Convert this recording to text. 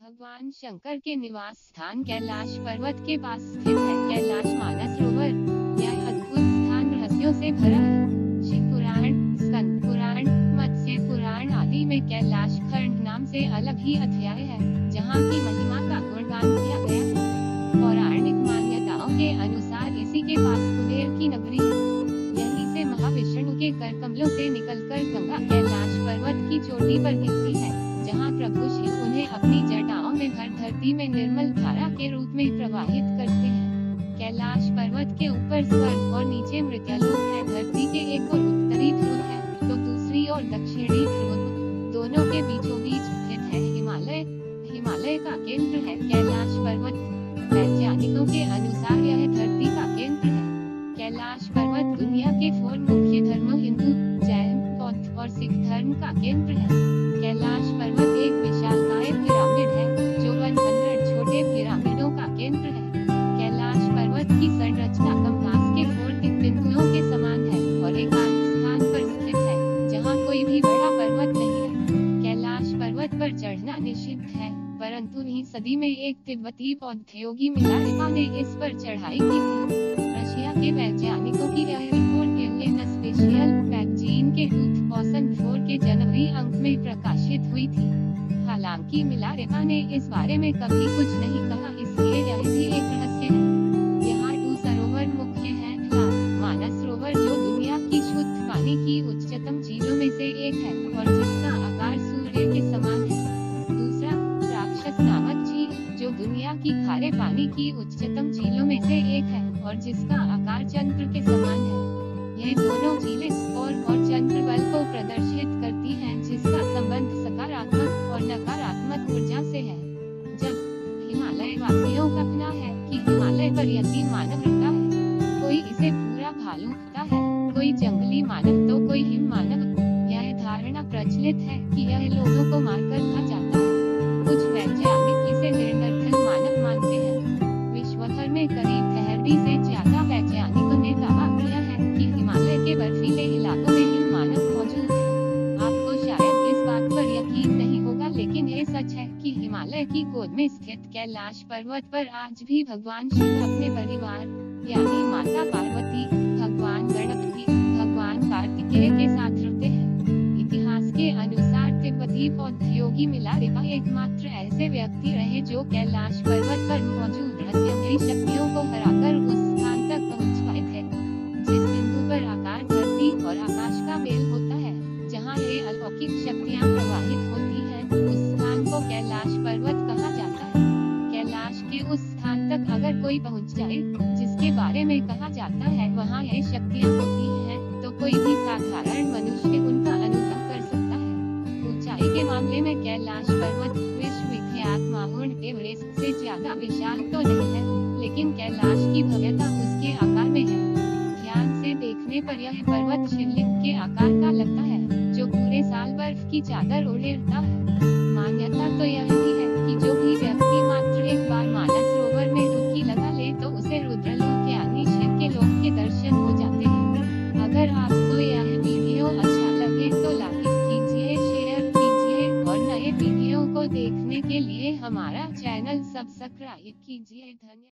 भगवान शंकर के निवास स्थान कैलाश पर्वत के पास स्थित है। कैलाश मानसरोवर यह अद्भुत स्थान रहस्यों से भरा है। शिव पुराण, स्कंद पुराण, मत्स्य पुराण आदि में कैलाश खंड नाम से अलग ही अध्याय है, जहाँ की महिमा का गुणगान किया गया है। पौराणिक मान्यताओं के अनुसार इसी के पास कुबेर की नगरी है। यहीं से महाविष्णु के कर कमलों से निकलकर गंगा कैलाश पर्वत की चोटी पर गिरती है, जहाँ प्रभु शिव उन्हें अपनी जटाओं में भर धरती में निर्मल धारा के रूप में प्रवाहित करते हैं। कैलाश पर्वत के ऊपर स्वर्ग और नीचे मृत्युलोक है। धरती के एक और उत्तरी ध्रुव है, तो दूसरी ओर दक्षिणी ध्रुव। दोनों के बीचों बीच स्थित है हिमालय। हिमालय का केंद्र है कैलाश पर्वत। वैज्ञानिकों के अनुसार यह धरती का केंद्र है। कैलाश पर्वत दुनिया के 4 मुख्य धर्मों हिंदू, जैन, बौद्ध और सिख धर्म का केंद्र है। कैलाश पर्वत एक विशालकाय पिरामिड है, जो 100 छोटे पिरामिडों का केंद्र है। कैलाश पर्वत की संरचना कंपास के 4 बिंदुओं के समान है और एकांत स्थान पर स्थित है, जहां कोई भी बड़ा पर्वत नहीं है। कैलाश पर्वत पर चढ़ना निषिद्ध है, परंतु 9वीं सदी में एक तिब्बती बौद्ध योगी मिलारेपा ने इस पर चढ़ाई की थी। रशिया के वैज्ञानिकों की यह रिपोर्ट एलियन स्पेशियल मैगजीन के 2004 के जनवरी अंक में प्रकाशित हुई थी। हालांकि मिलारेपा ने इस बारे में कभी कुछ नहीं कहा, इसलिए यह भी एक रहस्य है। यहाँ 2 सरोवर मुख्य हैं। मानसरोवर जो दुनिया की शुद्ध पानी की उच्चतम झीलों में से एक है और जिसका आकार सूर्य के समान है। दूसरा राक्षस नामक झील, जो दुनिया की खारे पानी की उच्चतम झीलों में से एक है और जिसका आकार चंद्र के समान है। यह दोनों झीलें सौर और चंद्र बल को प्रदर्शित करती हैं, जिसका संबंध सकारात्मक और नकारात्मक ऊर्जा से है। जब हिमालय वासियों का कहना है कि हिमालय पर यकीन मानव रहता है, कोई इसे पूरा भालू कहता है, कोई जंगली मानव तो कोई हिम मानव। यह धारणा प्रचलित है कि यह लोगों को मारकर खा जाता है। कुछ वैज्ञानिक इसे निरर्थक मानव मानते हैं। विश्व भर में करीब 13 से ज्यादा वैज्ञानिकों ने दावा किया है कि हिमालय के बर्फीले इलाकों में हिम मानव मौजूद है। आपको शायद इस बात पर यकीन नहीं होगा, लेकिन ये सच है कि हिमालय की गोद में स्थित कैलाश पर्वत पर आज भी भगवान शिव अपने परिवार यानी माता पार्वती, भगवान गणपति, भगवान कार्तिकेय के साथ रहते हैं। इतिहास के अनुसार तिब्बती बौद्ध योगी मिलारेपा एकमात्र ऐसे व्यक्ति रहे जो कैलाश पर्वत पर मौजूद रहस्यमयी शक्तियों को हराकर उस स्थान तक पहुंच पाए थे, जिस बिंदु पर आकाश, धरती और आकाश का मेल होता है, जहां ये अलौकिक शक्तियां प्रवाहित होती हैं। उस स्थान को कैलाश पर्वत कहा जाता है। कैलाश के उस स्थान तक अगर कोई पहुंच जाए, जिसके बारे में कहा जाता है वहां ये शक्तियां होती हैं, तो कोई भी साधारण मनुष्य उनका अनुभव कर सकता है। ऊंचाई के मामले में कैलाश पर्वत विश्वविख्यात माउंट एवरेस्ट से ज्यादा विशाल तो नहीं है, लेकिन कैलाश की भव्यता उसके आकार में है। ध्यान से देखने पर यह पर्वत शिवलिंग के आकार का लगता है, जो पूरे साल बर्फ की चादर ओढ़े रहता है। मान्यता तो यह भी है कि जो भी व्यक्ति मात्र एक बार मानसरोवर में डुबकी लगा ले, तो उसे रुद्रलोक यानी शिव के लोक के दर्शन हो जाते हैं। अगर आपको यह वीडियो अच्छा लगे तो लाइक कीजिए, शेयर कीजिए और नए वीडियो को देखने के लिए हमारा चैनल सब्सक्राइब कीजिए। धन्यवाद।